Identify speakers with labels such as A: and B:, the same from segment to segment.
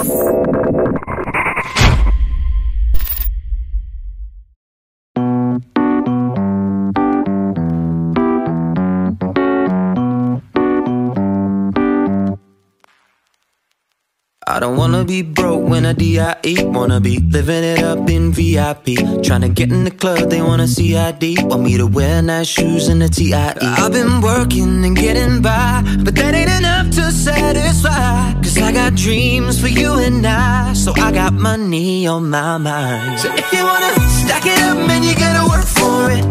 A: I don't wanna be broke when I D.I.E. Wanna be living it up in VIP. Tryna get in the club, they wanna see ID. Want me to wear nice shoes and a T.I.E. I've been working and getting by, but that ain't enough to satisfy. Cause I got dreams for you and I, so I got money on my mind. So if you wanna stack it up, man, you gotta work for it.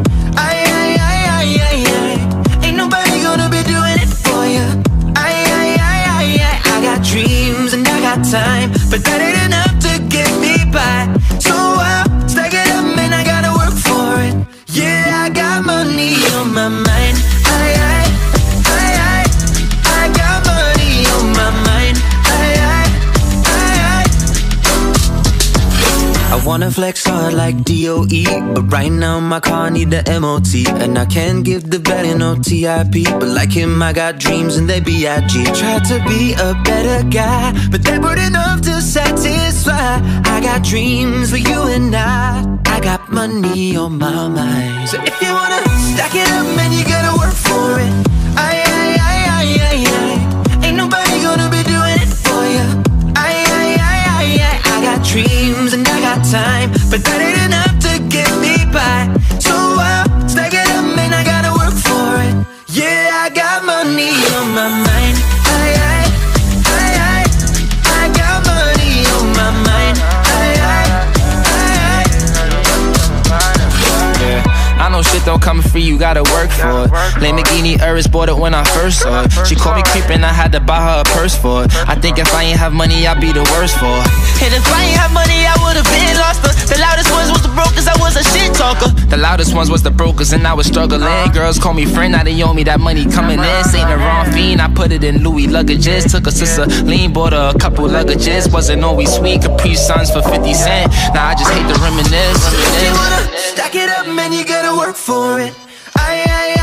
A: Ain't nobody gonna be doing it for you. I got dreams and I got time, but that ain't enough to get me by. So I'll stack it up, man, I gotta work for it. Yeah, I got money on my mind. I got money on my mind. I wanna flex hard like DOE, but right now my car need the MOT. And I can't give the better no TIP, but like him I got dreams and they B.I.G. Tried to be a better guy, but they weren't enough to satisfy. I got dreams for you and I got money on my mind. So if you wanna stack it up, man, you gotta work for it. Ain't nobody gonna be doing it for you. I got dreams and I got time, but that ain't enough to get me by. So I'll stack it up, man, I gotta work for it. Yeah, I got money on my mind. I got money on my mind.
B: I know shit don't come free, you gotta work for it. Lamborghini Urus bought it when I first saw it. She called me creepin', I had to buy her a purse for it. I think if I ain't have money, I'd be the worst for it. And if I ain't have money, I would've been lost her. The loudest ones was the brokers, I was a shit talker. The loudest ones was the brokers and I was struggling. Girls call me friend, now they owe me that money coming in. Ain't the wrong fiend, I put it in Louis luggages. Took a sister lean, bought her a couple luggages. Wasn't always sweet, Capri Suns for 50 cents. Now I just hate to reminisce.
A: If you wanna stack it up, man, you gotta work for it.